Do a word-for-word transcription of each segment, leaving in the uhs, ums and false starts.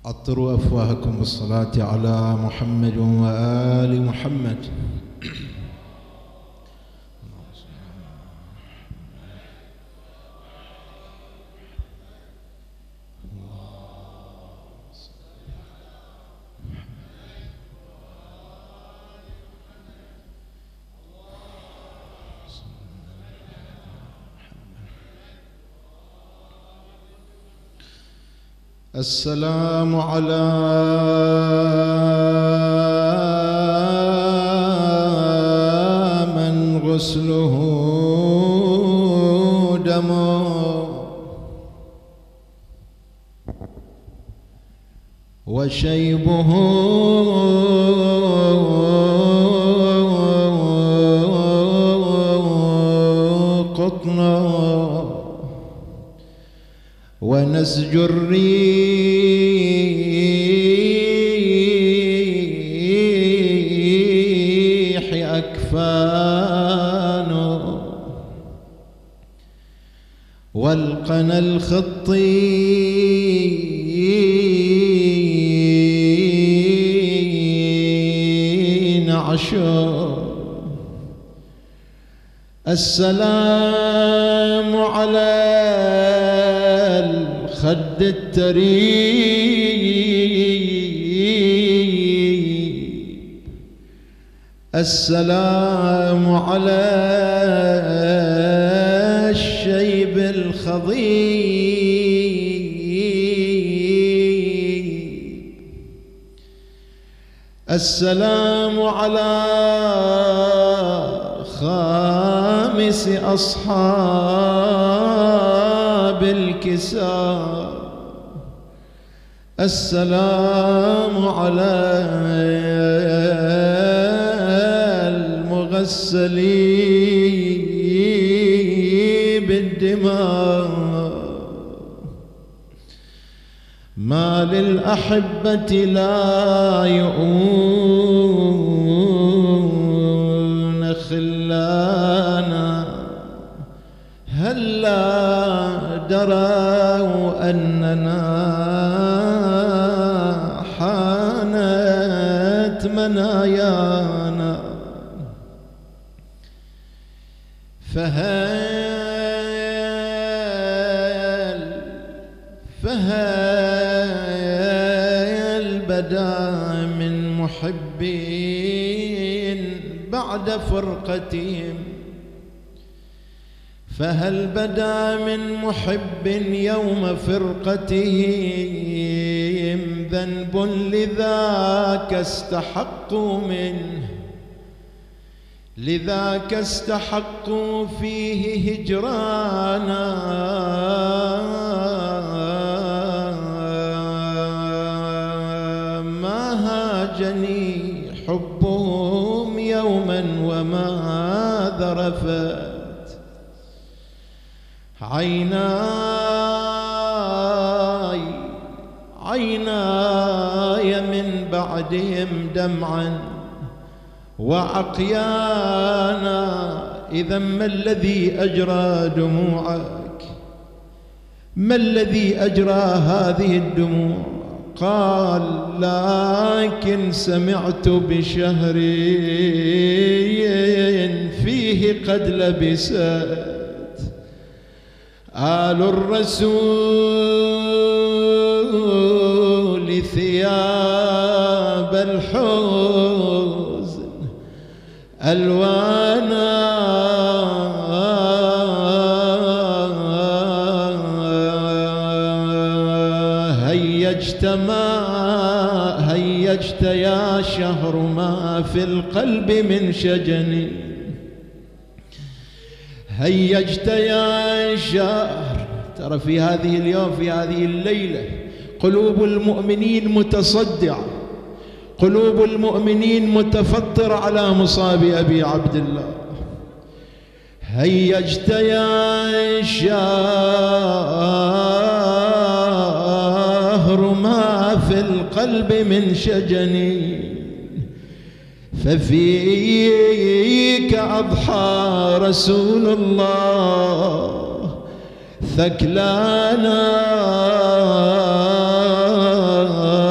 عطروا أفواهكم بالصلاة على محمد وآل محمد. السلام على من غسله دمه وشيبه قطنه ونسج الريح أكفانه والقنا الخطي نعشه. السلام على خد التريب، السلام على الشيب الخضيب، السلام على خامس أصحاب الكساء، السلام على المغسلين بالدماء. ما للأحبة لا يؤون خلانا، هلا دروا أننا حانت منايانا. فهل فهل بدا من محبين بعد فرقتهم، فهل بدا من محب يوم فرقتهم ذنب لذاك استحقوا منه، لذاك استحقوا فيه هجرانا. ما هاجني حبهم يوما وما ذرفت عيناي عيناي من بعدهم دمعا وعقيانا. إذا ما الذي أجرى دموعك؟ ما الذي أجرى هذه الدموع؟ قال لكن سمعت بشهر فيه قد لبست آل الرسول ثياب الحزن ألوانا. هيجت ما هيجت يا شهر ما في القلب من شجن، هيجت يا شهر. ترى في هذه اليوم في هذه الليلة قلوب المؤمنين متصدعة، قلوب المؤمنين متفطرة على مصاب أبي عبد الله. هيجت يا شهر ما في القلب من شجن، ففيك أضحى رسول الله ثكلانا.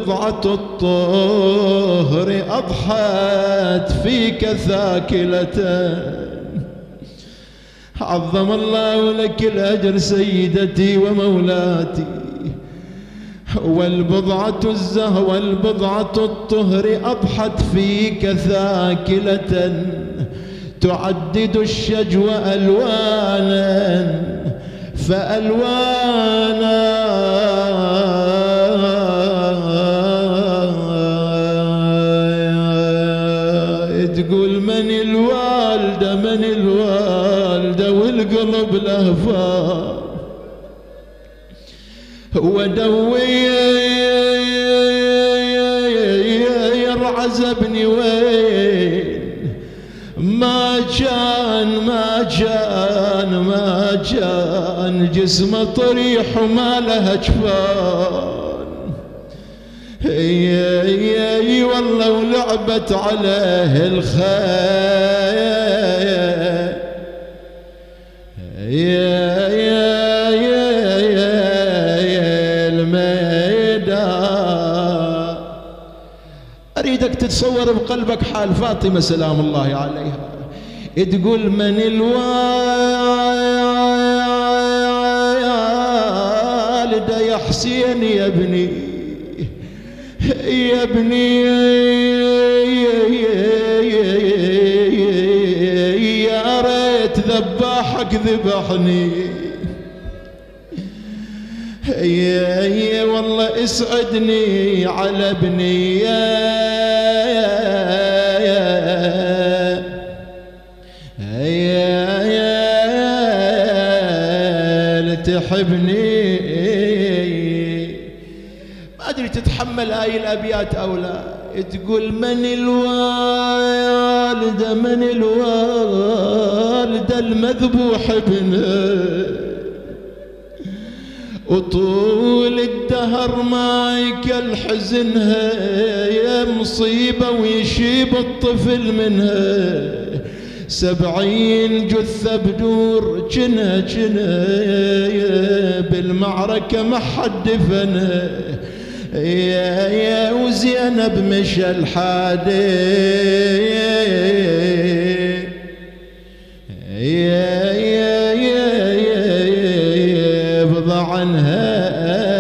والبضعة الطهر أضحت فيك ثاكلة. عظم الله لك الأجر سيدتي ومولاتي. والبضعة الزهوة والبضعة الطهر أضحت فيك ثاكلة تعدد الشجو ألوانا فألوانا تقول من الوالدة من الوالدة والقلب لهفان ودوي يرعز ابني وين ما كان ما كان ما كان جسمه طريح وما له جفان. اي والله ولعبت عليه الخيل يا يا يا الميدان. اريدك تتصور بقلبك حال فاطمه سلام الله عليها تقول من الوالده يا حسين يا ابني يا ابني يا ريت ذباحك ذبحني يا يا والله اسعدني على ابني يا يا يا تحبني. ما ادري تتحمل هاي الابيات او لا. تقول من الوالده من الوالده المذبوح ابنه وطول الدهر ما يكل حزنها يا مصيبه ويشيب الطفل منها سبعين جثه بدور جنها جنها بالمعركه ما حد دفنها يا يا وزينب مشى الحادي يا يا يا يا بضع عنها.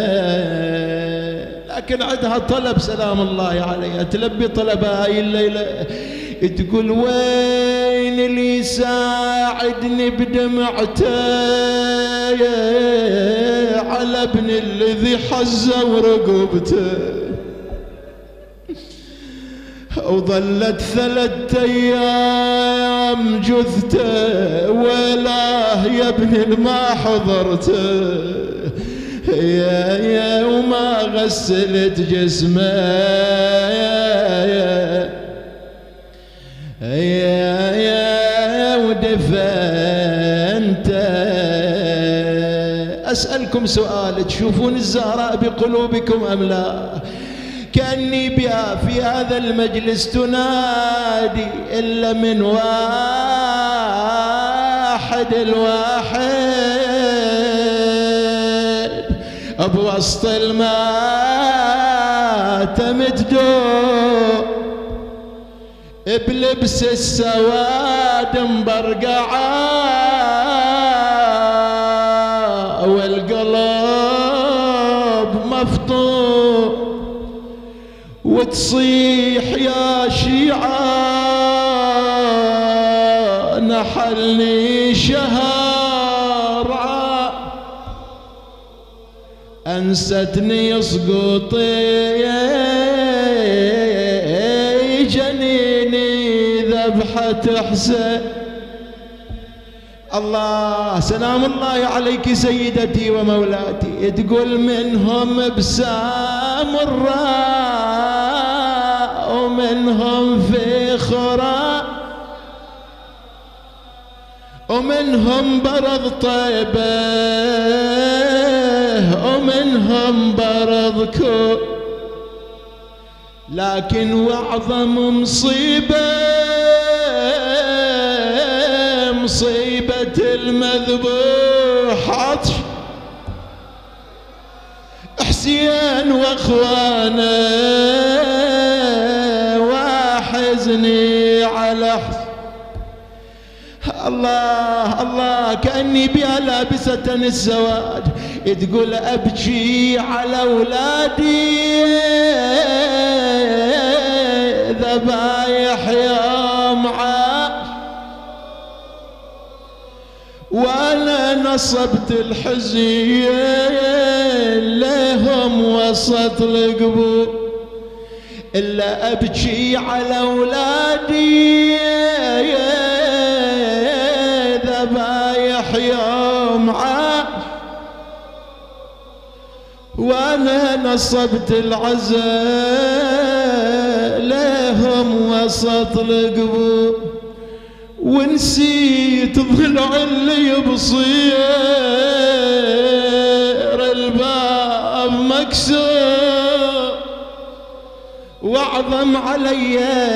لكن عندها طلب سلام الله عليها تلبي طلبها هاي الليله. تقول وين اللي يساعدني بدمعته على ابن الذي حزه رقبته وظلت ثلاثة ايام جثته ولا يا ابن ما حضرته يا يا وما غسلت جسمه يا يا ودفنته. أسألكم سؤال تشوفون الزهراء بقلوبكم أم لا؟ كأني بها في هذا المجلس تنادي إلا من واحد الواحد بوسط الماتم تدور بلبس السواد مبرقعة والقلب مفطور وتصيح يا شيعة نحلني شهر أنستني يسقطي جنيني ذبحة حسين. الله سلام الله عليك سيدتي ومولاتي. تقول منهم بسام الراء ومنهم فخرة ومنهم برض طيبة ومنهم برض كو لكن واعظم مصيبة مصيبة المذبوح عطش حسين واخوانه واحزني على حسين. الله الله كأني بها لابسة الزواج، تقول أبكي على أولادي ذبايح يوم عاش، وأنا نصبت الحزين لهم وسط القبور، إلا أبكي على أولادي ذبايح يوم عاش، وأنا نصبت العزاء لهم وسط القبور، ونسيت ضلع اللي بصير الباب مكسور، واعظم علي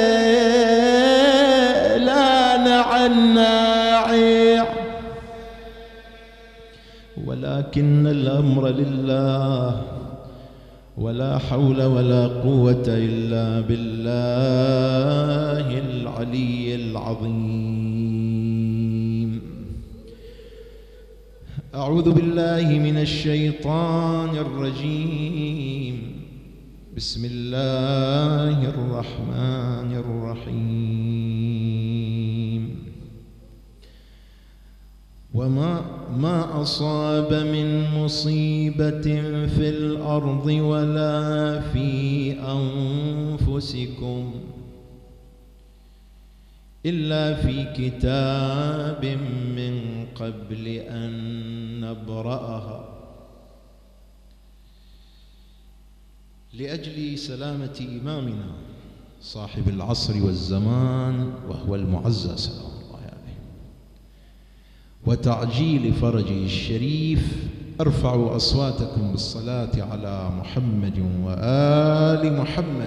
لا نعناعي، ولكن الأمر لله ولا حول ولا قوة إلا بالله العلي العظيم. أعوذ بالله من الشيطان الرجيم. بسم الله الرحمن الرحيم. وما ما أصاب من مصيبة في الأرض ولا في أنفسكم إلا في كتاب من قبل أن نبرأها، لأجل سلامة إمامنا صاحب العصر والزمان وهو المعزى سلام الله عليه، وتعجيل فرجه الشريف، ارفعوا أصواتكم بالصلاة على محمد وآل محمد.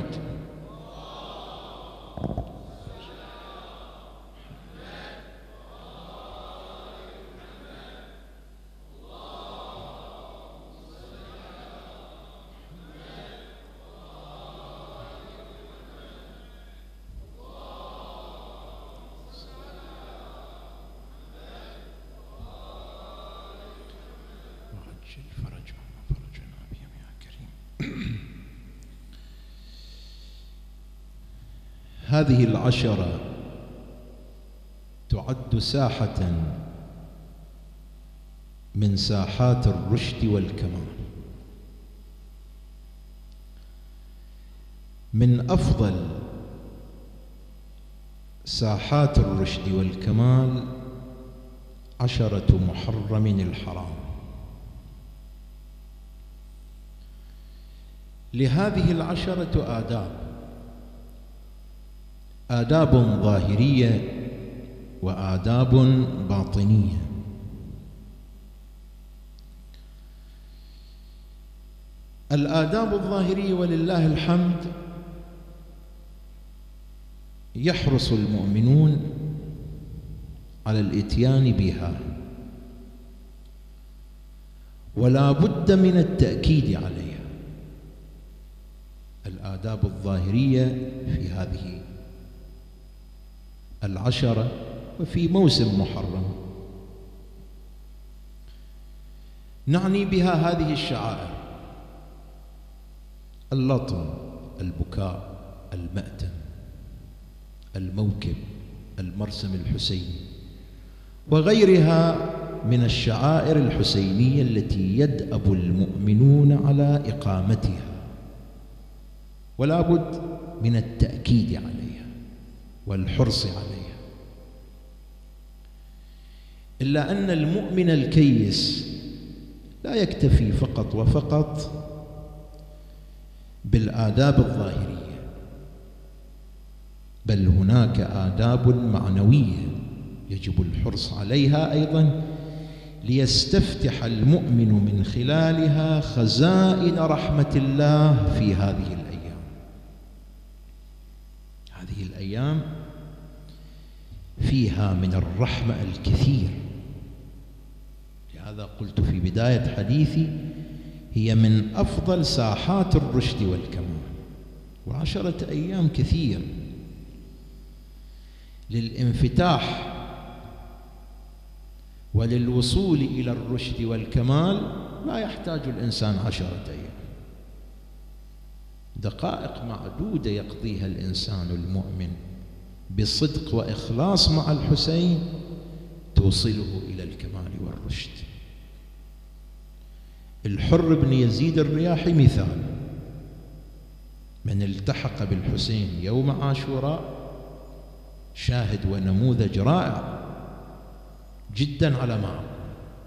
هذه العشرة تعد ساحة من ساحات الرشد والكمال، من أفضل ساحات الرشد والكمال عشرة محرم الحرام. لهذه العشرة آداب، آداب ظاهرية وآداب باطنية. الآداب الظاهرية ولله الحمد يحرص المؤمنون على الإتيان بها، ولا بد من التأكيد عليها. الآداب الظاهرية في هذه العشرة وفي موسم محرم نعني بها هذه الشعائر: اللطم، البكاء، المأتم، الموكب، المرسم الحسيني، وغيرها من الشعائر الحسينية التي يدأب المؤمنون على إقامتها، ولا بد من التأكيد عليها والحرص عليها. إلا أن المؤمن الكيس لا يكتفي فقط وفقط بالآداب الظاهرية، بل هناك آداب معنوية يجب الحرص عليها أيضا، ليستفتح المؤمن من خلالها خزائن رحمة الله في هذه الأيام. هذه الأيام فيها من الرحمة الكثير. لهذا قلت في بداية حديثي: هي من أفضل ساحات الرشد والكمال، وعشرة أيام كثير للانفتاح وللوصول إلى الرشد والكمال. لا يحتاج الإنسان عشرة أيام، دقائق معدودة يقضيها الإنسان المؤمن بصدق وإخلاص مع الحسين توصله إلى الكمال والرشد. الحر بن يزيد الرياحي مثال، من التحق بالحسين يوم عاشوراء شاهد ونموذج رائع جدا على ما أقول.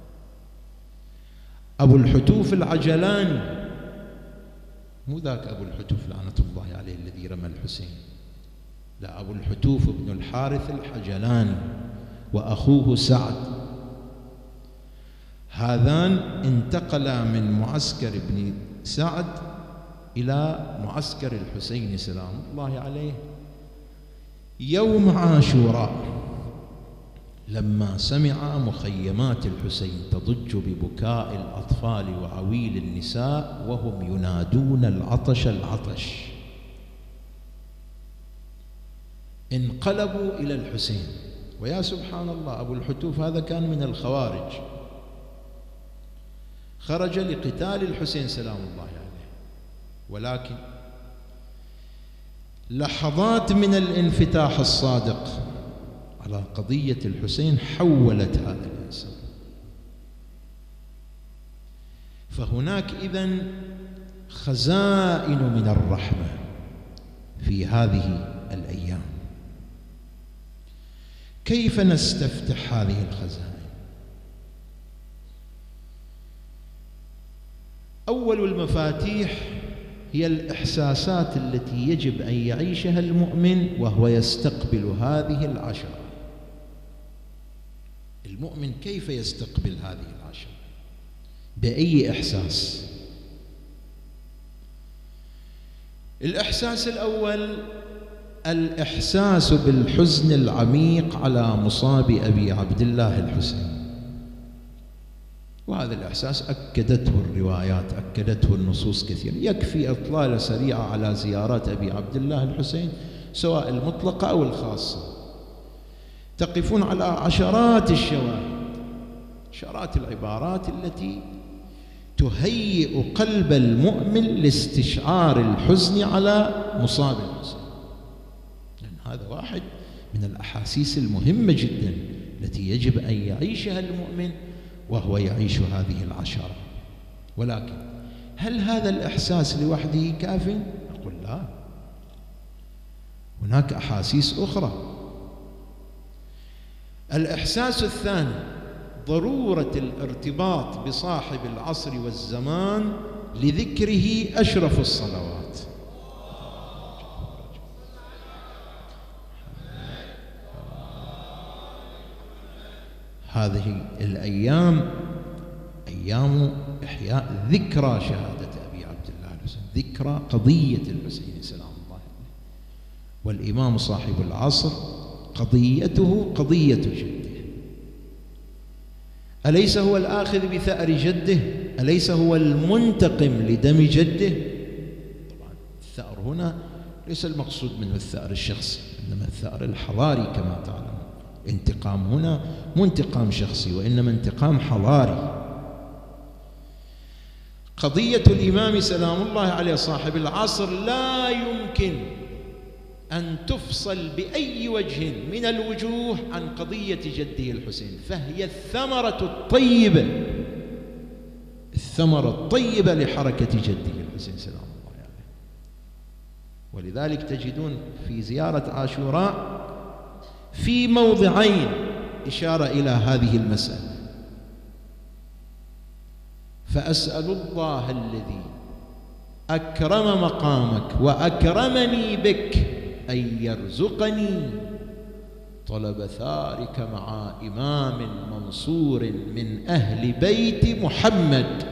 أبو الحتوف العجلاني، مو ذاك أبو الحتوف لعنة الله عليه الذي رمى الحسين، لا، أبو الحتوف بن الحارث الحجلاني وأخوه سعد، هذان انتقلا من معسكر ابن سعد إلى معسكر الحسين سلام الله عليه يوم عاشوراء، لما سمع مخيمات الحسين تضج ببكاء الأطفال وعويل النساء وهم ينادون العطش العطش، انقلبوا إلى الحسين. ويا سبحان الله، أبو الحتوف هذا كان من الخوارج، خرج لقتال الحسين سلام الله عليه، ولكن لحظات من الانفتاح الصادق على قضية الحسين حولت هذا الإنسان. فهناك إذن خزائن من الرحمة في هذه الأيام. كيف نستفتح هذه الخزائن؟ أول المفاتيح هي الإحساسات التي يجب أن يعيشها المؤمن وهو يستقبل هذه العشرة. المؤمن كيف يستقبل هذه العشرة؟ بأي إحساس؟ الإحساس الأول الإحساس بالحزن العميق على مصاب أبي عبد الله الحسين، وهذا الإحساس أكدته الروايات، أكدته النصوص كثيرة. يكفي إطلالة سريعة على زيارات أبي عبد الله الحسين سواء المطلقة أو الخاصة، تقفون على عشرات الشواهد، عشرات العبارات التي تهيئ قلب المؤمن لاستشعار الحزن على مصاب الحسين، لأن هذا واحد من الأحاسيس المهمة جدا التي يجب أن يعيشها المؤمن وهو يعيش هذه العشرة. ولكن هل هذا الإحساس لوحده كاف؟ أقول لا، هناك أحاسيس أخرى. الإحساس الثاني ضرورة الارتباط بصاحب العصر والزمان لذكره أشرف الصلوات. هذه الأيام أيام إحياء ذكرى شهادة أبي عبد الله الحسين، ذكرى قضية الحسين سلام الله عليه، والإمام صاحب العصر قضيته قضية جده. أليس هو الآخذ بثأر جده؟ أليس هو المنتقم لدم جده؟ طبعا الثأر هنا ليس المقصود منه الثأر الشخصي، إنما الثأر الحضاري كما تعلم. انتقام هنا مو انتقام شخصي، وإنما انتقام حضاري. قضية الإمام سلام الله عليه صاحب العصر لا يمكن أن تفصل بأي وجه من الوجوه عن قضية جده الحسين، فهي الثمرة الطيبة، الثمرة الطيبة لحركة جده الحسين سلام الله عليه. ولذلك تجدون في زيارة عاشوراء في موضعين إشارة إلى هذه المسألة. فأسأل الله الذي أكرم مقامك وأكرمني بك أن يرزقني طلب ثارك مع إمام منصور من أهل بيت محمد.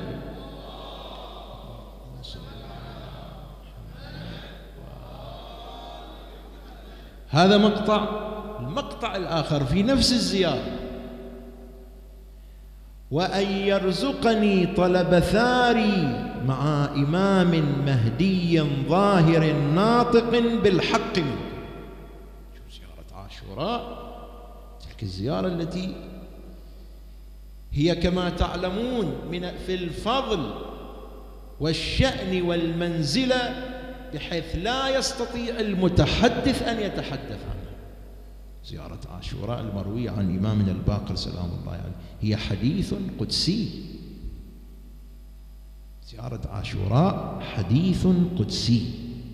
هذا مقطع. المقطع الآخر في نفس الزيارة: وأن يرزقني طلب ثاري مع إمام مهدي ظاهر ناطق بالحق منه. زيارة عاشوراء تلك الزيارة التي هي كما تعلمون من في الفضل والشأن والمنزلة بحيث لا يستطيع المتحدث أن يتحدث عنها. زيارة عاشوراء المروية عن إمامنا الباقر سلام الله عليه هي حديث قدسي. زيارة عاشوراء حديث قدسي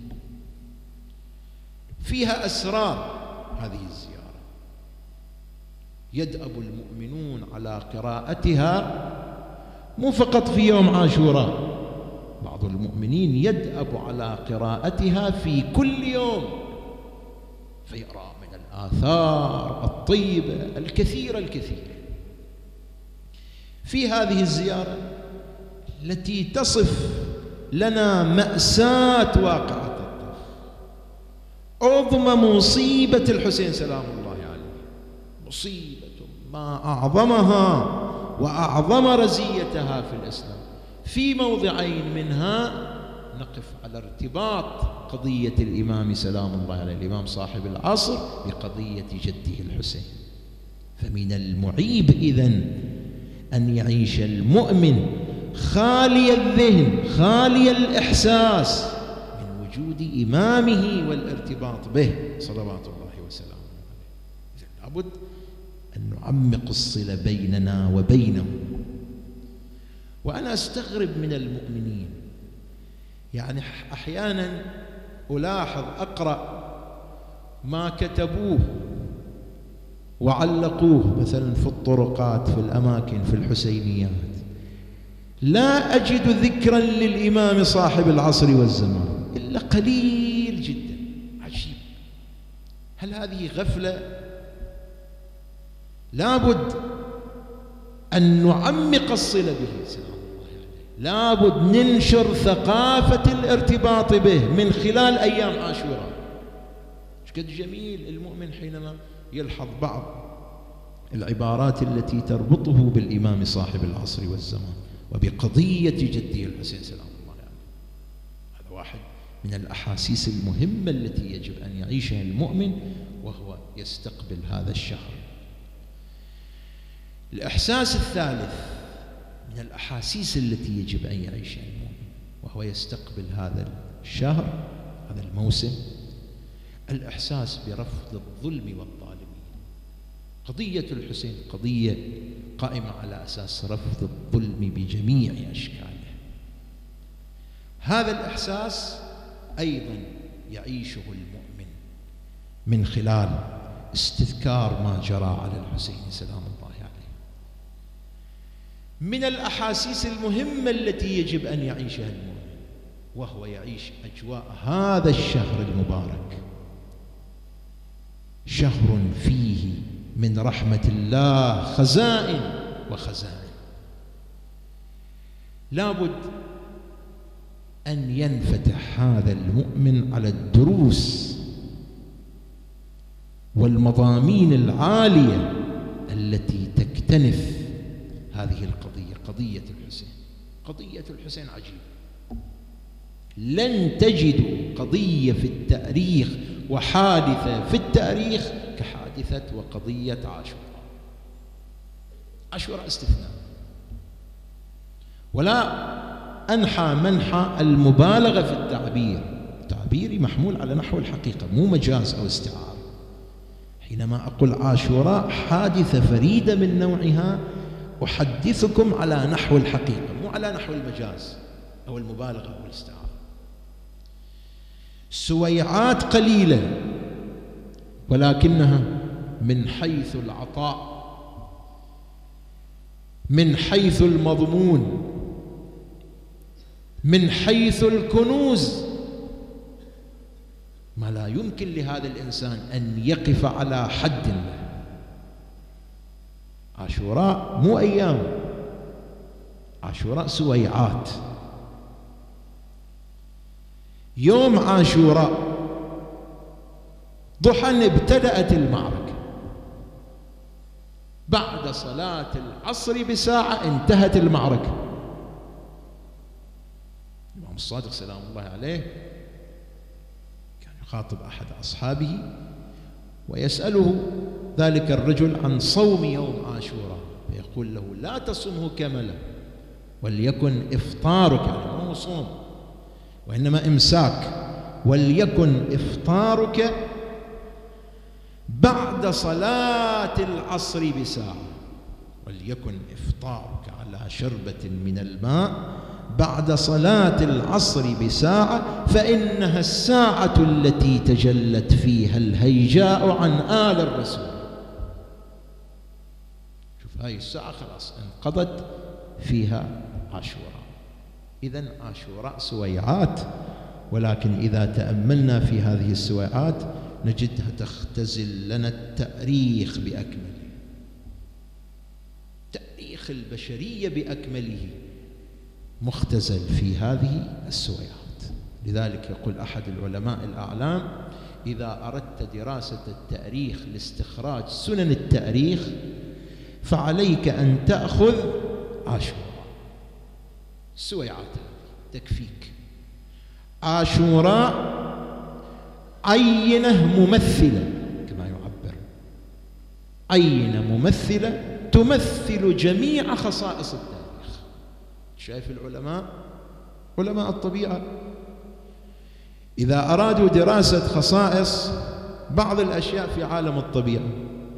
فيها أسرار. هذه الزيارة يدأب المؤمنون على قراءتها مو فقط في يوم عاشوراء، بعض المؤمنين يدأب على قراءتها في كل يوم، فيرى من الآثار الطيبة الكثيرة الكثيرة في هذه الزيارة التي تصف لنا مأساة واقعة الطف، عظم مصيبة الحسين سلام الله عليه، مصيبة ما أعظمها وأعظم رزيتها في الإسلام. في موضعين منها نقف على ارتباط قضية الإمام سلام الله عليه الإمام صاحب العصر بقضية جده الحسين. فمن المعيب إذن أن يعيش المؤمن خالي الذهن خالي الإحساس من وجود إمامه والارتباط به صلوات الله وسلامه عليه. لابد أن نعمق الصلة بيننا وبينه. وأنا أستغرب من المؤمنين، يعني أحيانا ألاحظ أقرأ ما كتبوه وعلقوه مثلا في الطرقات في الأماكن في الحسينيات، لا أجد ذكرا للإمام صاحب العصر والزمان إلا قليل جدا. عجيب، هل هذه غفلة؟ لابد أن نعمق الصلة به سلام الله عليه، لابد ننشر ثقافة الارتباط به من خلال أيام عاشوراء. قد جميل المؤمن حينما يلحظ بعض العبارات التي تربطه بالإمام صاحب العصر والزمان وبقضية جده الحسين سلام الله عليه. هذا واحد من الأحاسيس المهمة التي يجب أن يعيشها المؤمن وهو يستقبل هذا الشهر. الإحساس الثالث من الأحاسيس التي يجب أن يعيشها المؤمن وهو يستقبل هذا الشهر هذا الموسم، الإحساس برفض الظلم والظالمين. قضية الحسين قضية قائمة على أساس رفض الظلم بجميع أشكاله. هذا الإحساس أيضا يعيشه المؤمن من خلال استذكار ما جرى على الحسين سلام الله عليه. من الأحاسيس المهمة التي يجب أن يعيشها المؤمن وهو يعيش أجواء هذا الشهر المبارك، شهر فيه من رحمة الله خزائن وخزائن. لابد أن ينفتح هذا المؤمن على الدروس والمضامين العالية التي تكتنف هذه القضية، قضية الحسين. قضية الحسين عجيبة، لن تجدوا قضية في التاريخ وحادثة في التاريخ كحادثة وقضية عاشوراء. عاشوراء استثناء، ولا أنحى منحى المبالغة في التعبير، تعبيري محمول على نحو الحقيقة مو مجاز أو استعارة. حينما أقول عاشوراء حادثة فريدة من نوعها أحدثكم على نحو الحقيقة مو على نحو المجاز أو المبالغة أو الاستعارة. سويعات قليلة ولكنها من حيث العطاء من حيث المضمون من حيث الكنوز ما لا يمكن لهذا الإنسان أن يقف على حد له. عاشوراء مو أيام، عاشوراء سويعات. يوم عاشوراء ضحى ابتدأت المعركة، بعد صلاة العصر بساعة انتهت المعركة. الإمام الصادق سلام الله عليه كان يخاطب أحد أصحابه ويسأله ذلك الرجل عن صوم يوم عاشوراء، فيقول له: لا تصمه كملا، وليكن إفطارك، يعني مو صوم وإنما إمساك، وليكن إفطارك بعد صلاة العصر بساعة، وليكن إفطارك على شربة من الماء بعد صلاة العصر بساعة، فإنها الساعة التي تجلت فيها الهيجاء عن آل الرسول. شوف، هاي الساعة خلاص انقضت فيها عاشوراء. إذن عاشوراء سويعات، ولكن إذا تأملنا في هذه السويعات نجدها تختزل لنا التاريخ بأكمله، تاريخ البشرية بأكمله مختزل في هذه السويعات. لذلك يقول أحد العلماء الأعلام: إذا أردت دراسة التاريخ لاستخراج سنن التاريخ فعليك أن تأخذ عاشوراء. السويعات تكفيك. عاشوراء عينة ممثلة كما يعبر، عينة ممثلة تمثل جميع خصائص التاريخ. شايف العلماء، علماء الطبيعة، إذا أرادوا دراسة خصائص بعض الأشياء في عالم الطبيعة،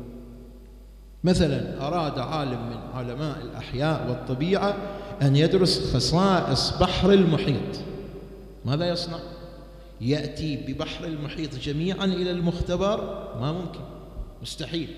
مثلا أراد عالم من علماء الأحياء والطبيعة أن يدرس خصائص بحر المحيط، ماذا يصنع؟ يأتي ببحر المحيط جميعا إلى المختبر؟ ما ممكن، مستحيل.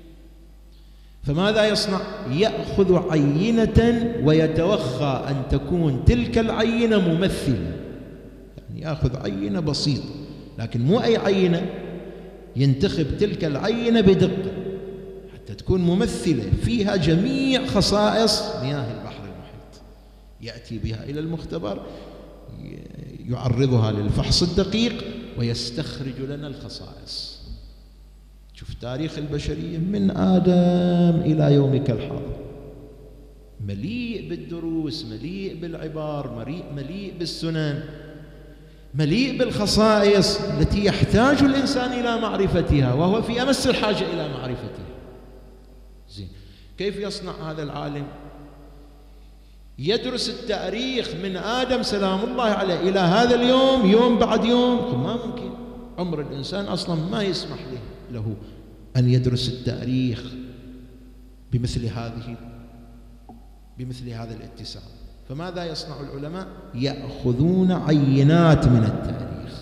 فماذا يصنع؟ يأخذ عينة ويتوخى أن تكون تلك العينة ممثلة، يعني يأخذ عينة بسيطة، لكن مو أي عينة، ينتخب تلك العينة بدقة حتى تكون ممثلة فيها جميع خصائص مياه البحر المحيط. يأتي بها إلى المختبر، يعرضها للفحص الدقيق ويستخرج لنا الخصائص. شوف تاريخ البشرية من آدم إلى يومك الحاضر مليء بالدروس، مليء بالعبار، مليء, مليء بالسنن، مليء بالخصائص التي يحتاج الإنسان إلى معرفتها، وهو في أمس الحاجة إلى معرفتها. زين، كيف يصنع هذا العالم؟ يدرس التاريخ من آدم سلام الله عليه إلى هذا اليوم، يوم بعد يوم؟ ما ممكن، عمر الإنسان أصلا ما يسمح له له أن يدرس التاريخ بمثل هذه بمثل هذا الاتساع. فماذا يصنع العلماء؟ يأخذون عينات من التاريخ،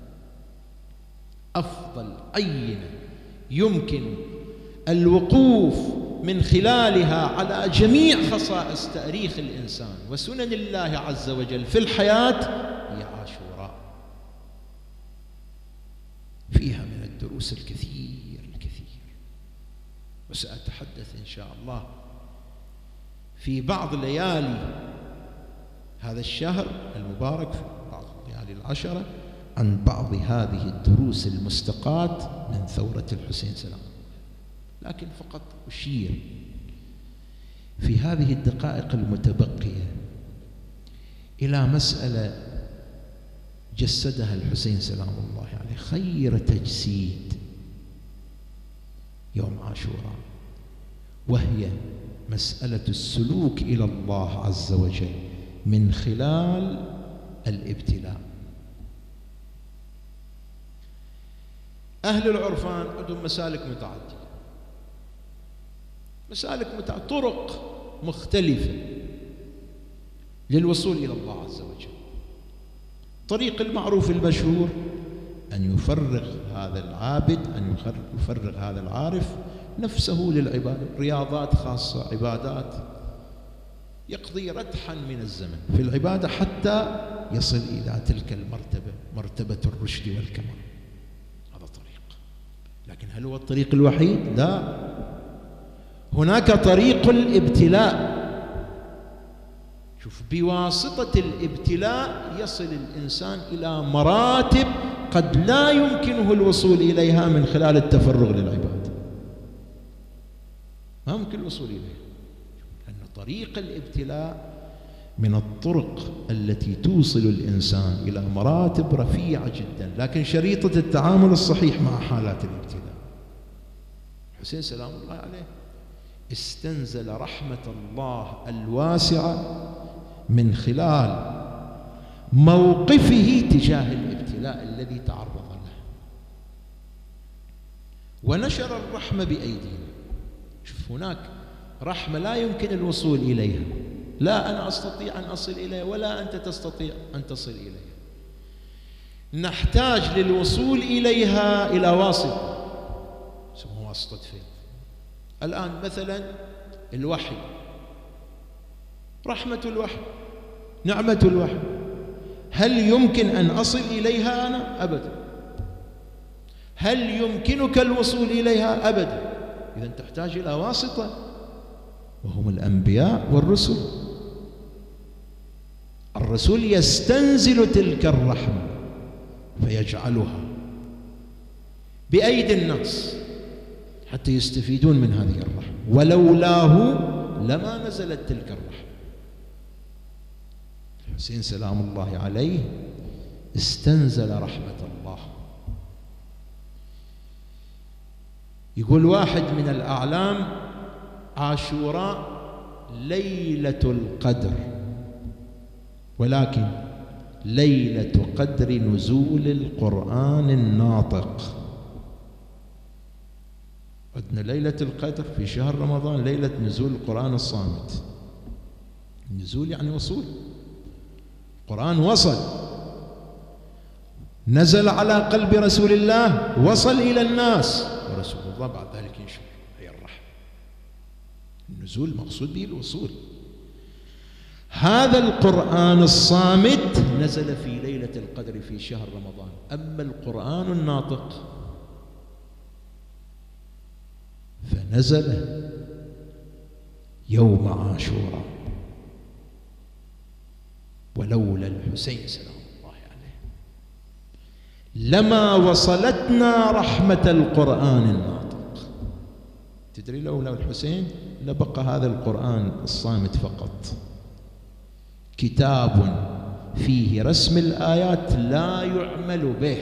أفضل عينة يمكن الوقوف من خلالها على جميع خصائص تاريخ الإنسان وسنن الله عز وجل في الحياة هي عاشوراء. فيها من الدروس الكثير الكثير، وسأتحدث إن شاء الله في بعض ليالي هذا الشهر المبارك، في بعض الليالي العشرة، عن بعض هذه الدروس المستقاة من ثورة الحسين سلام. لكن فقط أشير في هذه الدقائق المتبقية إلى مسألة جسدها الحسين سلام الله عليه خير تجسيد يوم عاشوراء، وهي مسألة السلوك إلى الله عز وجل من خلال الابتلاء. أهل العرفان عندهم مسالك متعددة، مسالك متعددة، طرق مختلفة للوصول إلى الله عز وجل. الطريق المعروف المشهور أن يفرغ هذا العابد، أن يفرغ هذا العارف نفسه للعبادة، رياضات خاصة، عبادات، يقضي ردحا من الزمن في العبادة حتى يصل إلى تلك المرتبة، مرتبة الرشد والكمال. هذا طريق، لكن هل هو الطريق الوحيد؟ لا، هناك طريق الابتلاء. شوف، بواسطة الابتلاء يصل الإنسان إلى مراتب قد لا يمكنه الوصول إليها من خلال التفرغ للعبادة. ما ممكن الوصول إليه، لأن طريق الابتلاء من الطرق التي توصل الإنسان إلى مراتب رفيعة جدا، لكن شريطة التعامل الصحيح مع حالات الابتلاء. الحسين سلام الله عليه استنزل رحمة الله الواسعة من خلال موقفه تجاه الابتلاء الذي تعرض له، ونشر الرحمة بأيدينا. شوف، هناك رحمة لا يمكن الوصول إليها، لا أنا أستطيع أن أصل إليها ولا أنت تستطيع أن تصل إليها، نحتاج للوصول إليها إلى واسطة، اسمه واسطة فيض. الآن مثلا الوحي، رحمة الوحي، نعمة الوحي، هل يمكن أن أصل إليها أنا؟ أبدا. هل يمكنك الوصول إليها؟ أبدا. إذا تحتاج إلى واسطة، وهم الأنبياء والرسل. الرسول يستنزل تلك الرحمة فيجعلها بأيدي الناس حتى يستفيدون من هذه الرحمة، ولولاه لما نزلت تلك الرحمة. الحسين سلام الله عليه استنزل رحمة الله. يقول واحد من الأعلام: عاشوراء ليلة القدر، ولكن ليلة قدر نزول القرآن الناطق. عندنا ليلة القدر في شهر رمضان، ليلة نزول القرآن الصامت. نزول يعني وصول، القرآن وصل، نزل على قلب رسول الله، وصل إلى الناس، ورسول الله بعد ذلك ينشر هي الرحمة. النزول مقصود به الوصول. هذا القرآن الصامت نزل في ليلة القدر في شهر رمضان، أما القرآن الناطق فنزل يوم عاشوراء. ولولا الحسين سلام الله عليه لما وصلتنا رحمة القرآن الناطق. تدري لولا الحسين لبقى هذا القرآن الصامت فقط كتاب فيه رسم الآيات لا يعمل به،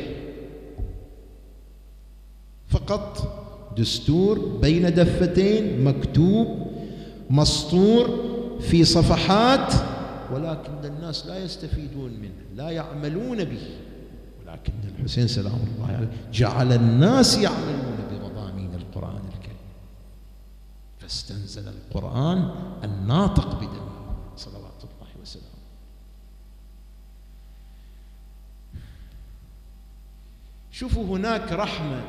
فقط دستور بين دفتين مكتوب مسطور في صفحات، ولكن الناس لا يستفيدون منه، لا يعملون به. ولكن الحسين سلام الله عليه جعل الناس يعملون بمضامين القرآن الكريم، فاستنزل القرآن الناطق بدمه صلوات الله وسلامه. شوفوا، هناك رحمة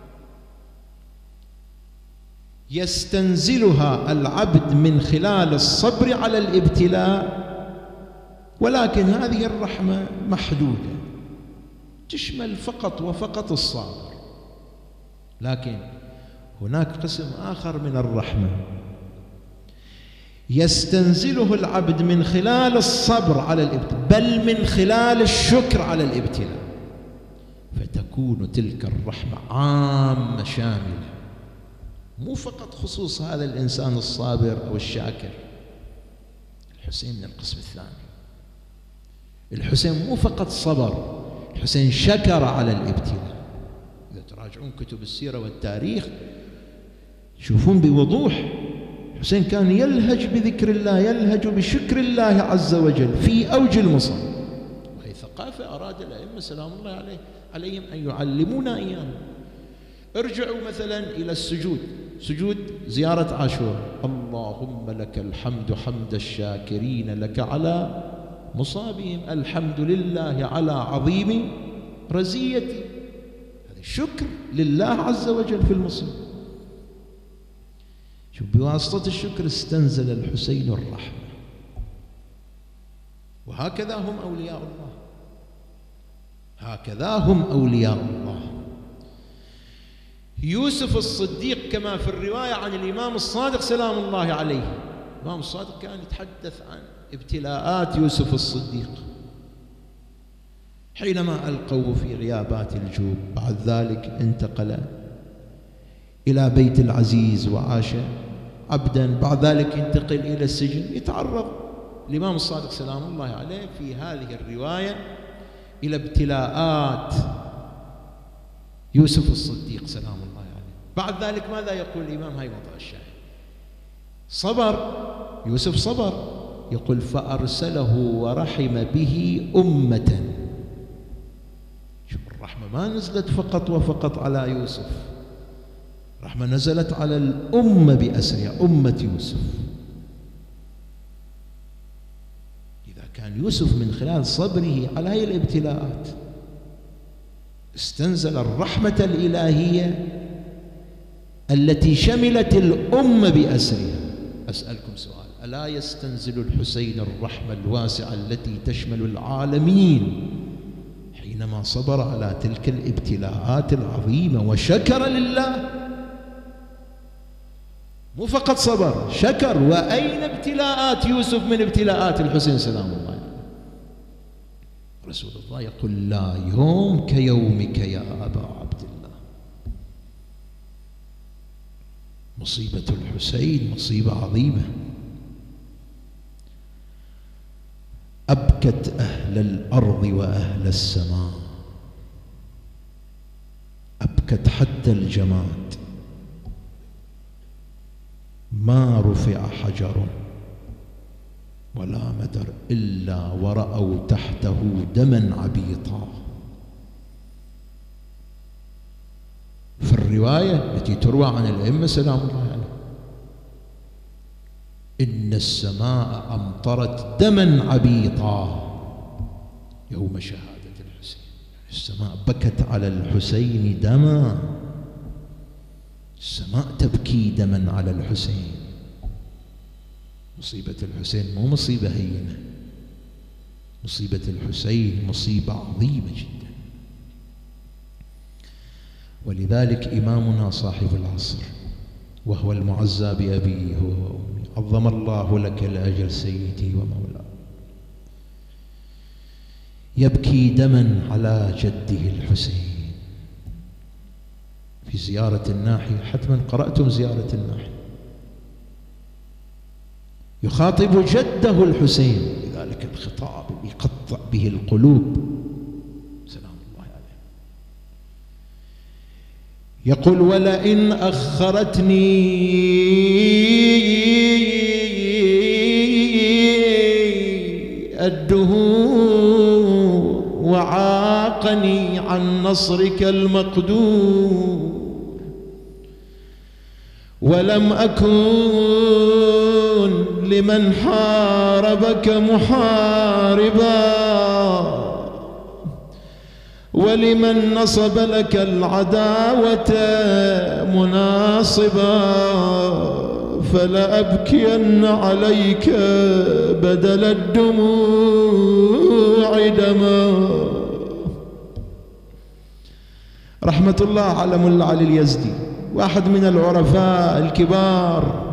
يستنزلها العبد من خلال الصبر على الابتلاء، ولكن هذه الرحمة محدودة، تشمل فقط وفقط الصابر. لكن هناك قسم آخر من الرحمة يستنزله العبد من خلال الصبر على الابتلاء، بل من خلال الشكر على الابتلاء، فتكون تلك الرحمة عامة شاملة، مو فقط خصوص هذا الإنسان الصابر أو الشاكر. الحسين من القسم الثاني. الحسين مو فقط صبر، الحسين شكر على الابتلاء. إذا تراجعون كتب السيرة والتاريخ تشوفون بوضوح الحسين كان يلهج بذكر الله، يلهج بشكر الله عز وجل في أوج المصاب. وهي ثقافة أراد الأئمة سلام الله عليه عليهم أن يعلمونا إياها. ارجعوا مثلا إلى السجود، سجود زيارة عاشوراء: اللهم لك الحمد حمد الشاكرين لك على مصابهم، الحمد لله على عظيم رزيتي. هذا الشكر لله عز وجل في المصيبة. شوف، بواسطة الشكر استنزل الحسين الرحمة. وهكذا هم أولياء الله، هكذا هم أولياء الله. يوسف الصديق كما في الرواية عن الإمام الصادق سلام الله عليه، الإمام الصادق كان يتحدث عن ابتلاءات يوسف الصديق حينما ألقوا في غيابات الجوب. بعد ذلك انتقل إلى بيت العزيز وعاش عبدا، بعد ذلك ينتقل إلى السجن، يتعرض الإمام الصادق سلام الله عليه في هذه الرواية إلى ابتلاءات يوسف الصديق سلام الله عليه. بعد ذلك ماذا يقول الإمام؟ هاي موضوع الشاهد، صبر يوسف، صبر. يقول فأرسله ورحم به أمة. شوف الرحمة ما نزلت فقط وفقط على يوسف، الرحمة نزلت على الأمة بأسرها، أمة يوسف. إذا كان يوسف من خلال صبره على هذه الابتلاءات استنزل الرحمة الإلهية التي شملت الأمة بأسرها، أسألكم سؤال: ألا يستنزل الحسين الرحمة الواسعة التي تشمل العالمين حينما صبر على تلك الابتلاءات العظيمة وشكر لله؟ مو فقط صبر، شكر. وأين ابتلاءات يوسف من ابتلاءات الحسين سلام الله عليه؟ رسول الله يقول: لا يوم كيومك يا أبا عبد الله. مصيبة الحسين مصيبة عظيمة، أبكت أهل الأرض وأهل السماء، أبكت حتى الجماد. ما رفع حجر ولا مدر إلا ورأوا تحته دما عبيطا. في الرواية التي تروى عن الأئمة سلام الله عليهم: إن السماء أمطرت دما عبيطا يوم شهادة الحسين. السماء بكت على الحسين دما، السماء تبكي دما على الحسين. مصيبة الحسين مو مصيبة هينة، مصيبة الحسين مصيبة عظيمة جدا. ولذلك إمامنا صاحب العصر وهو المعزى بأبيه وأمي، عظم الله لك الأجر سيدي ومولاي، يبكي دما على جده الحسين في زيارة الناحية. حتما قرأتم زيارة الناحية، يخاطب جده الحسين بذلك الخطاب يقطع به القلوب سلام الله عليه. يقول: ولئن أخرتني الدهور وعاقني عن نصرك المقدور ولم أكن لمن حاربك محاربا ولمن نصب لك العداوة مناصبا فلأبكين عليك بدل الدموع دما. رحمة الله على ملا علي اليزدي، واحد من العرفاء الكبار،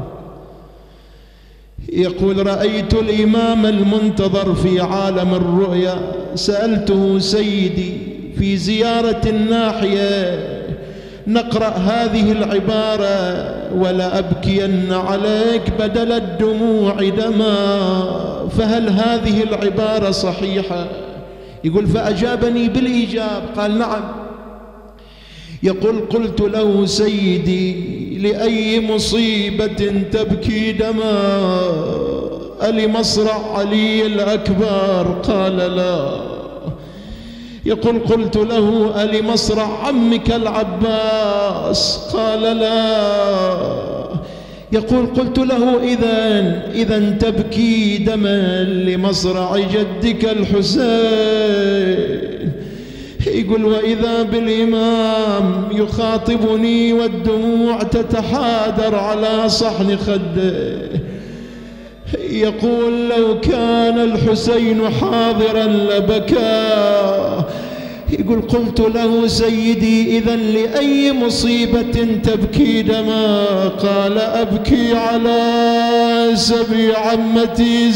يقول: رأيت الإمام المنتظر في عالم الرؤيا، سألته سيدي في زيارة الناحية نقرأ هذه العبارة: ولا أبكين عليك بدل الدموع دما، فهل هذه العبارة صحيحة؟ يقول: فأجابني بالإيجاب، قال: نعم. يقول: قلت له: سيدي لأي مصيبة تبكي دما؟ ألمصرع علي الأكبر؟ قال: لا. يقول: قلت له: ألمصرع عمك العباس؟ قال: لا. يقول: قلت له: إذن إذن تبكي دما لمصرع جدك الحسين؟ يقول: وإذا بالإمام يخاطبني والدموع تتحادر على صحن خده. يقول: لو كان الحسين حاضرا لبكى. يقول: قلت له: سيدي إذن لأي مصيبة تبكي دما؟ قال: أبكي على سبي عمتي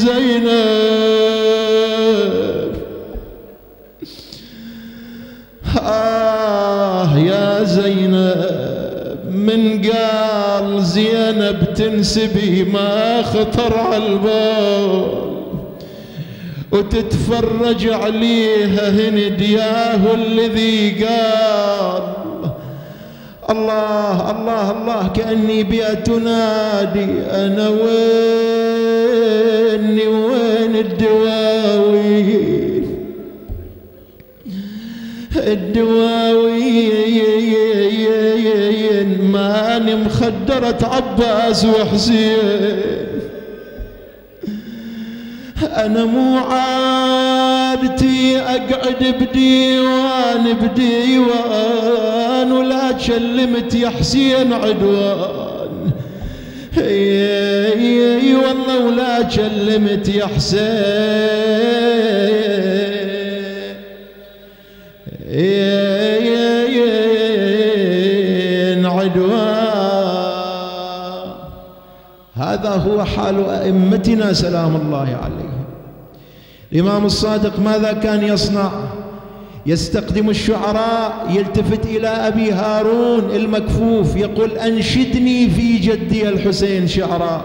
زينب. آه يا زينب، من قال زينب تنسبي ما خطر عالبال، وتتفرج عليها هند ياهو الذي قال الله الله الله كأني بيت تنادي أنا ويني وين الدواوين الدواوين ماني مخدرة عباس وحسين، أنا مو عادتي أقعد بديوان بديوان ولا تشلمت يا حسين عدوان، اي والله ولا تشلمت يا حسين عدوان. هذا هو حال أئمتنا سلام الله عليهم. الإمام الصادق ماذا كان يصنع؟ يستقدم الشعراء، يلتفت إلى أبي هارون المكفوف يقول أنشدني في جدي الحسين شعراء،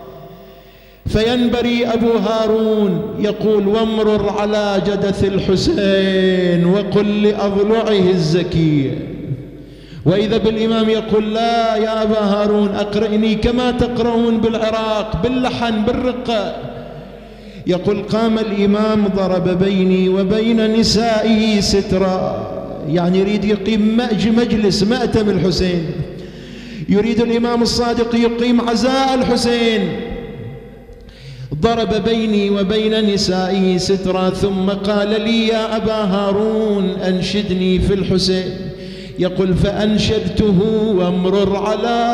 فينبري أبو هارون يقول وامرر على جدث الحسين وقل لأضلعه الزكية، وإذا بالإمام يقول لا يا أبا هارون أقرئني كما تقرؤون بالعراق باللحن بالرقة، يقول قام الإمام ضرب بيني وبين نسائه سترا، يعني يريد يقيم مجلس مأتم الحسين، يريد الإمام الصادق يقيم عزاء الحسين، ضرب بيني وبين نسائه سترا ثم قال لي يا أبا هارون أنشدني في الحسين، يقول فأنشدته وامرر على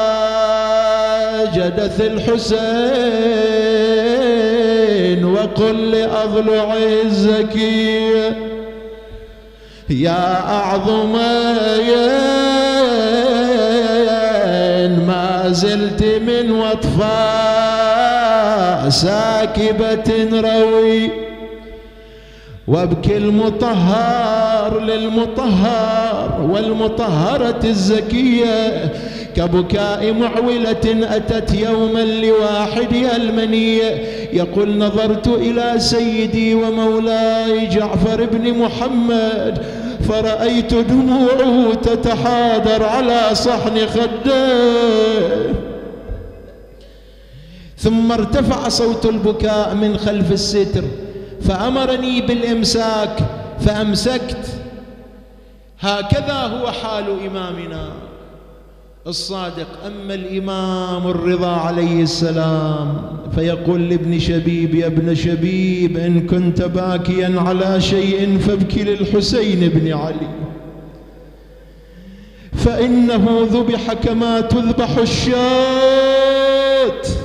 جدث الحسين وقل لأضلعه الزكية يا أعظمين ما زلت من وطفاء ساكبة روي، وابكي المطهر للمطهر والمطهرة الزكية كبكاء معولة أتت يوما لواحدها المنية، يقول نظرت إلى سيدي ومولاي جعفر بن محمد فرأيت دموعه تتحادر على صحن خده، ثم ارتفع صوت البكاء من خلف الستر فأمرني بالإمساك فأمسكت. هكذا هو حال إمامنا الصادق. أما الإمام الرضا عليه السلام فيقول لابن شبيب يا ابن شبيب إن كنت باكيا على شيء فابكي للحسين بن علي، فإنه ذبح كما تذبح الشاة،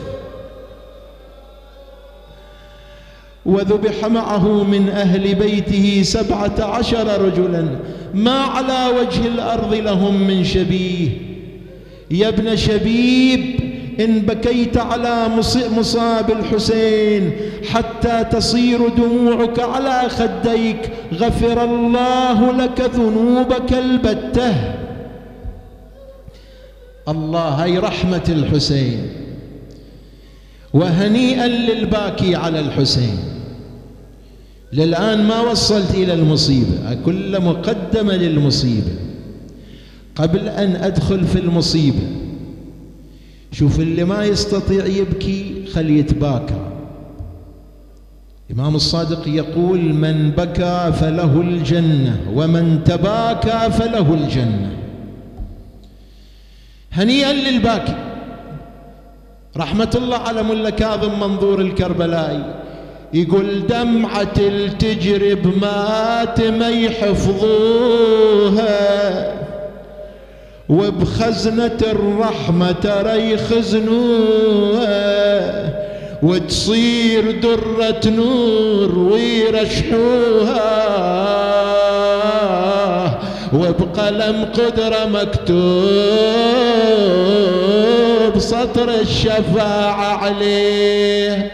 وذبح معه من أهل بيته سبعة عشر رجلا ما على وجه الأرض لهم من شبيه. يا ابن شبيب إن بكيت على مصاب الحسين حتى تصير دموعك على خديك غفر الله لك ذنوبك البتة. الله، هي رحمة الحسين، وهنيئا للباكي على الحسين. للآن ما وصلت إلى المصيبة، كل مقدمة للمصيبة. قبل أن أدخل في المصيبة شوف اللي ما يستطيع يبكي خل يتباكى. الإمام الصادق يقول من بكى فله الجنة ومن تباكى فله الجنة. هنيئا للباكي. رحمة الله على ملا كاظم منظور الكربلائي يقول دمعة التجرب ما تمي حفظوها وبخزنة الرحمة ترى يخزنوها وتصير درة نور ويرشحوها وبقلم قدرة مكتوب سطر الشفاعة عليه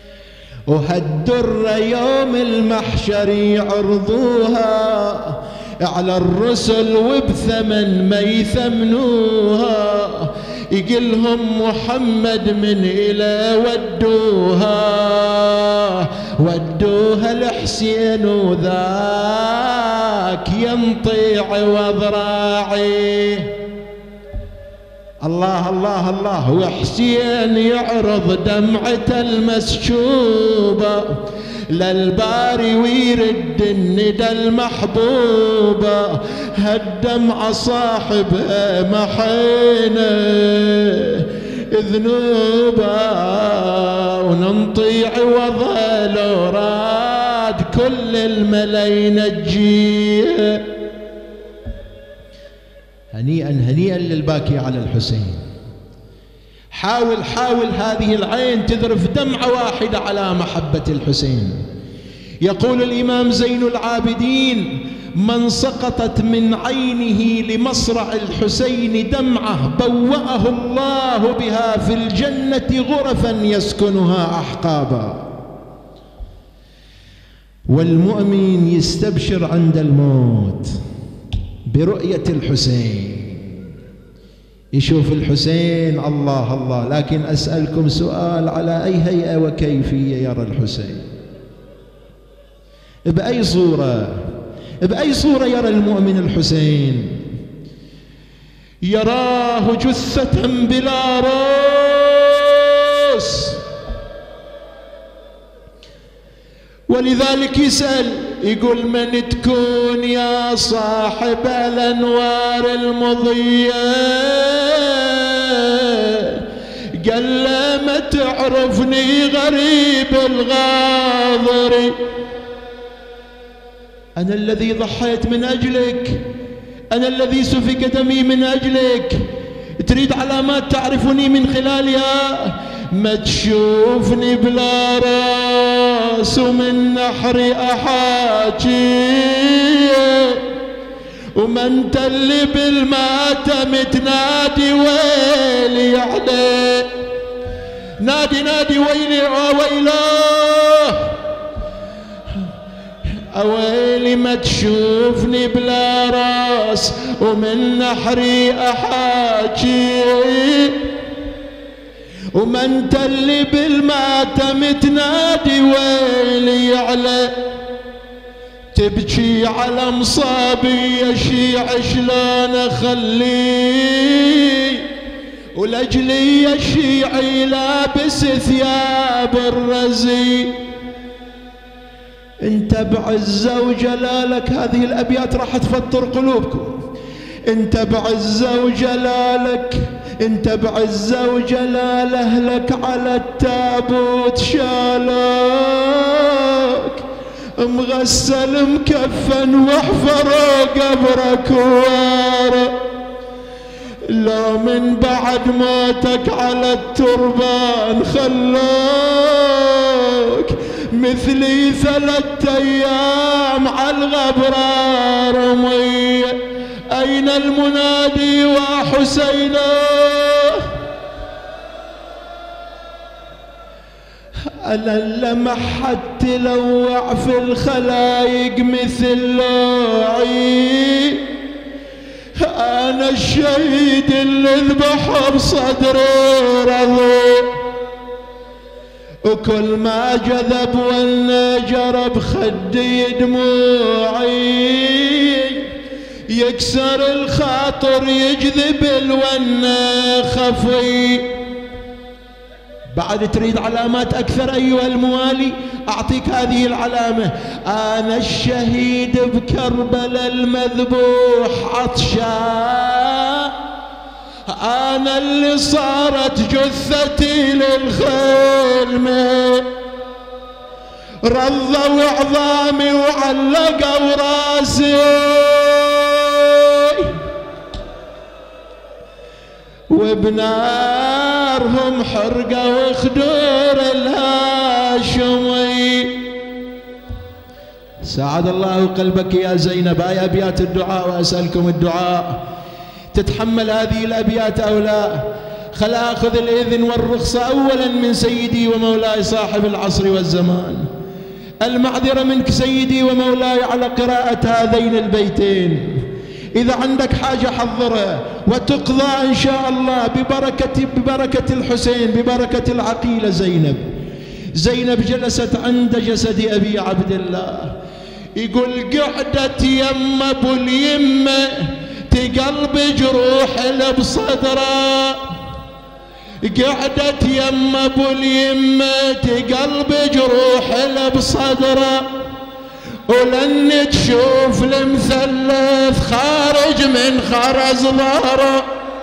وهالدرة يوم المحشر يعرضوها على الرسل وبثمن ما يثمنوها، يقلهم محمد من إلى ودوها، ودوها الحسين وذاك ينطي عوض راعي. الله الله الله. وحسين يعرض دمعته المسكوبة للباري ويرد الندى المحبوبة، هالدمعة صاحبها محينا ذنوبة، وننطي عوضها لو راد كل الملا ينجيه. هنيئا هنيئا للباكي على الحسين. حاول حاول هذه العين تذرف دمعة واحدة على محبة الحسين. يقول الإمام زين العابدين: من سقطت من عينه لمصرع الحسين دمعة بوأه الله بها في الجنة غرفا يسكنها أحقابا. والمؤمن يستبشر عند الموت برؤية الحسين، يشوف الحسين الله الله. لكن أسألكم سؤال: على أي هيئة وكيفية يرى الحسين؟ بأي صورة بأي صورة يرى المؤمن الحسين؟ يراه جثة بلا رأس، ولذلك يسأل يقول: من تكون يا صاحب الأنوار المضية؟ قال له: ما تعرفني غريب الغاضري، أنا الذي ضحيت من أجلك، أنا الذي سفك دمي من أجلك، تريد علامات تعرفني من خلالها؟ ما تشوفني بلا راس ومن نحري أحاكي، وما انت اللي بالماتم تنادي ويلي عليه، نادي نادي ويلي ويلاه، أويلي ما تشوفني بلا راس ومن نحري أحاكي، وما انت اللي بالماتم تنادي ويلي عليه، تبكي على مصابي يشيع شلون اخليه، ولأجلي يشيعي لابس ثياب الرزي. انت بعزة وجلالك، هذه الأبيات راح تفطر قلوبكم. انت بعزة وجلالك، انت بعزة وجلال اهلك على التابوت شالك، مغسل مكفن وحفروا قبرك وارى، لو من بعد موتك على التربان خلوك، مثلي ثلاث ايام على الغبرة رمية. أين المنادي وحسينا؟ أنا لمحت تلوع في الخلايق مثل لوعي، أنا الشهيد اللي ذبح بصدري رضي، وكل ما جذب والنجر بخدي دموعي، يكسر الخاطر يجذب الونة خفي. بعد تريد علامات أكثر أيها الموالي؟ أعطيك هذه العلامة: أنا الشهيد بكربلاء المذبوح عطشان، أنا اللي صارت جثتي للخيمة، رضوا عظامي وعلقوا راسي، وبنارهم حرقوا خدور الهاشمي. ساعد الله قلبك يا زينب. هاي أبيات الدعاء، وأسألكم الدعاء. تتحمل هذه الأبيات أو لا؟ خل آخذ الإذن والرخصة أولا من سيدي ومولاي صاحب العصر والزمان. المعذرة منك سيدي ومولاي على قراءة هذين البيتين. إذا عندك حاجة حضرها وتقضى إن شاء الله ببركة ببركة الحسين، ببركة العقيلة زينب. زينب جلست عند جسد أبي عبد الله، يقول قعدت يم أبو اليمة تقلب جروح اللي بصدره، قعدت يم أبو اليمة تقلب جروح اللي بصدره، ولن تشوف المثلث خارج من خرز ظهره.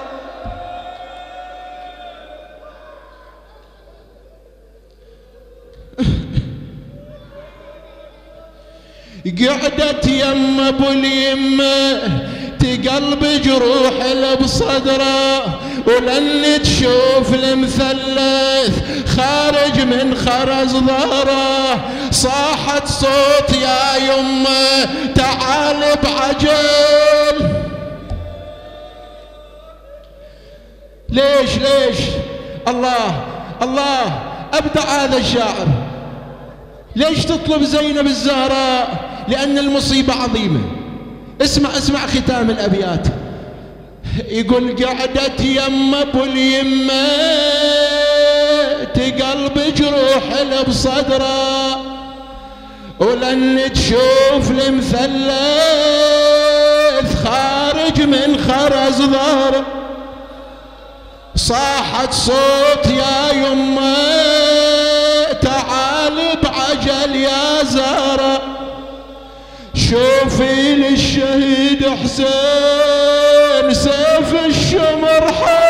قعدت يم ابو اليمه تقلب جروح اللي بصدره، ولن تشوف المثلث خارج من خرز ظهره. صاحت صوت يا يمه تعال بعجل. ليش ليش الله الله ابدع هذا الشاعر. ليش تطلب زينب الزهراء؟ لأن المصيبة عظيمة. اسمع اسمع ختام الأبيات. يقول قعدت يم أبو اليمة تقلب جروح اللي بصدره، ولن تشوف المثلث خارج من خرز ظهره. صاحت صوت يا يمه تعال بعجل يا زهره، شوفي للشهيد حسين سيف الشمر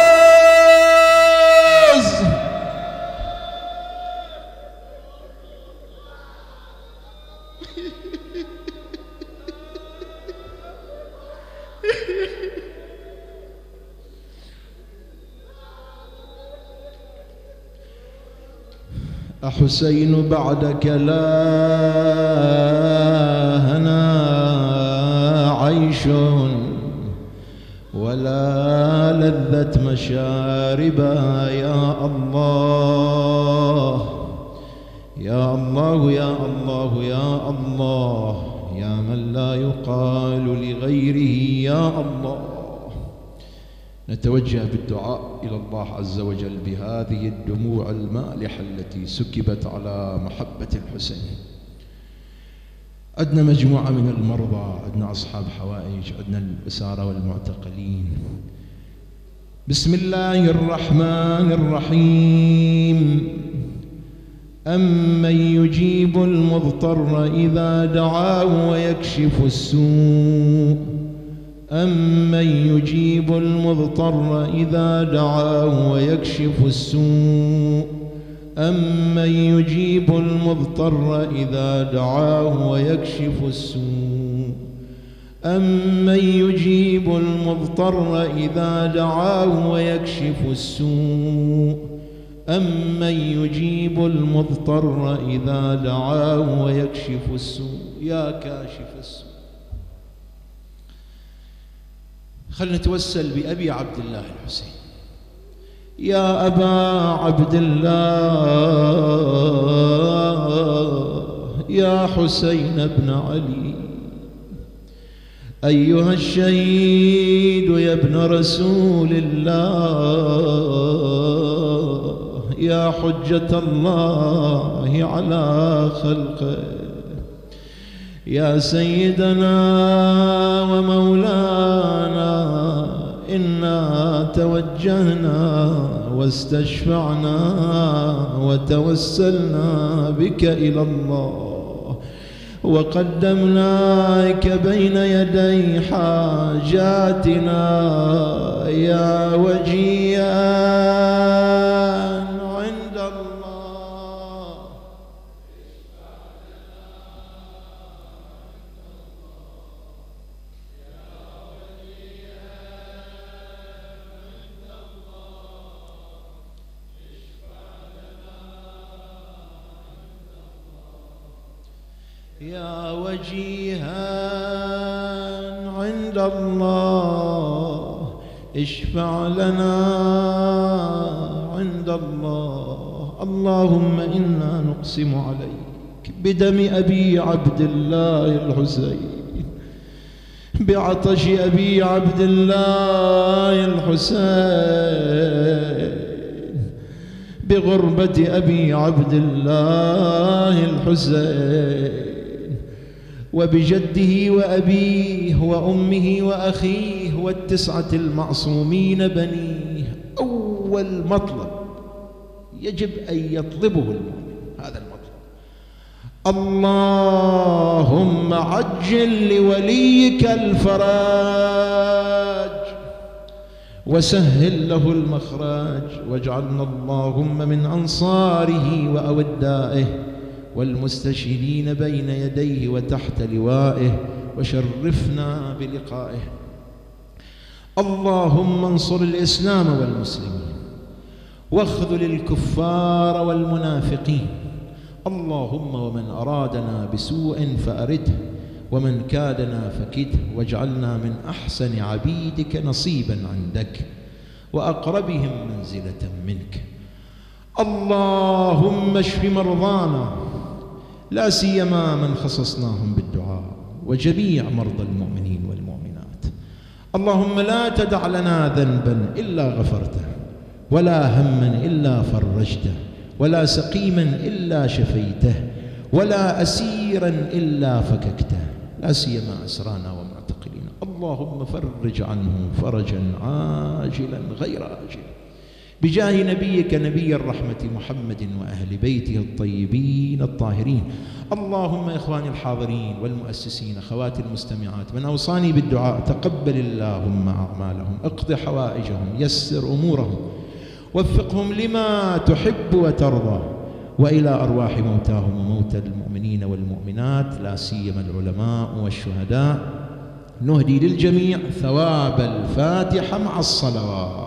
حاز. أحسين بعدك لا هنا عيش ولا لذة مشاربا. يا الله يا الله يا الله يا الله يا من لا يقال لغيره يا الله. نتوجه بالدعاء إلى الله عز وجل بهذه الدموع المالحة التي سكبت على محبة الحسين. عندنا مجموعة من المرضى، عندنا أصحاب حوائج، عندنا الأسارة والمعتقلين. بسم الله الرحمن الرحيم. أمن يجيب المضطر إذا دعاه ويكشف السوء، أمن يجيب المضطر إذا دعاه ويكشف السوء، أمن يجيب المضطر إذا دعاه ويكشف السوء، أمن يجيب المضطر إذا دعاه ويكشف السوء، أمن يجيب المضطر إذا دعاه ويكشف السوء. يا كاشف السوء. خلنا نتوسل بأبي عبد الله الحسين. يا أبا عبد الله يا حسين بن علي، أيها الشهيد يا ابن رسول الله، يا حجة الله على خلقه، يا سيدنا ومولانا، إنا توجهنا واستشفعنا وتوسلنا بك إلى الله، وقدمناك بين يدي حاجاتنا يا وجيها عند الله. يا وجيها عند الله اشفع لنا عند الله. اللهم إنا نقسم عليك بدم أبي عبد الله الحسين، بعطش أبي عبد الله الحسين، بغربة أبي عبد الله الحسين، وبجده وأبيه وأمه وأخيه والتسعة المعصومين بنيه. أول مطلب يجب أن يطلبه المؤمن هذا المطلب: اللهم عجل لوليك الفرج وسهل له المخرج، واجعلنا اللهم من أنصاره وأودائه والمستشهدين بين يديه وتحت لوائه، وشرفنا بلقائه. اللهم انصر الإسلام والمسلمين واخذل الكفار والمنافقين. اللهم ومن أرادنا بسوء فأرده، ومن كادنا فكده، واجعلنا من أحسن عبيدك نصيبا عندك وأقربهم منزلة منك. اللهم اشف مرضانا، لا سيما من خصصناهم بالدعاء، وجميع مرضى المؤمنين والمؤمنات. اللهم لا تدع لنا ذنبا إلا غفرته، ولا هما إلا فرجته، ولا سقيما إلا شفيته، ولا أسيرا إلا فككته، لا سيما أسرانا ومعتقلين. اللهم فرج عنهم فرجا عاجلا غير آجل، بجاه نبيك نبي الرحمة محمد وأهل بيته الطيبين الطاهرين. اللهم إخواني الحاضرين والمؤسسين، أخواتي المستمعات، من أوصاني بالدعاء، تقبل اللهم أعمالهم، اقض حوائجهم، يسر أمورهم، وفقهم لما تحب وترضى، وإلى أرواح موتاهم وموتى المؤمنين والمؤمنات، لا سيما العلماء والشهداء، نهدي للجميع ثواب الفاتحة مع الصلوات.